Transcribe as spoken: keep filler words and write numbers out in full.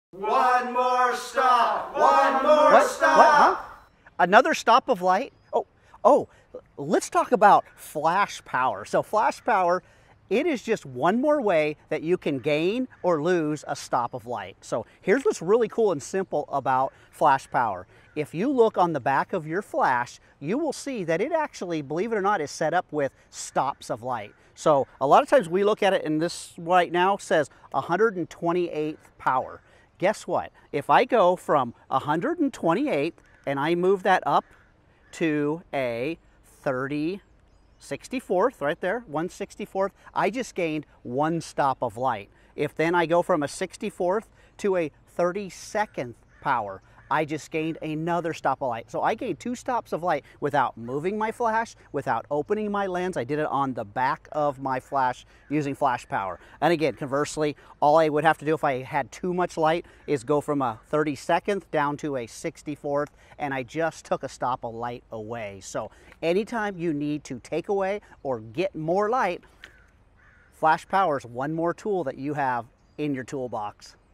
One more stop! One more What? stop! What? Huh? Another stop of light? Oh, oh, let's talk about flash power. So flash power, it is just one more way that you can gain or lose a stop of light. So here's what's really cool and simple about flash power. If you look on the back of your flash, you will see that it actually, believe it or not, is set up with stops of light. So a lot of times we look at it and this right now says one hundred twenty-eighth power. Guess what? If I go from one hundred twenty-eighth and I move that up to a thirty sixty-fourth, right there, one sixty-fourth, I just gained one stop of light. If then I go from a sixty-fourth to a thirty-second power, I just gained another stop of light. So I gained two stops of light without moving my flash, without opening my lens. I did it on the back of my flash using flash power. And again, conversely, all I would have to do if I had too much light is go from a thirty-second down to a sixty-fourth, and I just took a stop of light away. So anytime you need to take away or get more light, flash power is one more tool that you have in your toolbox.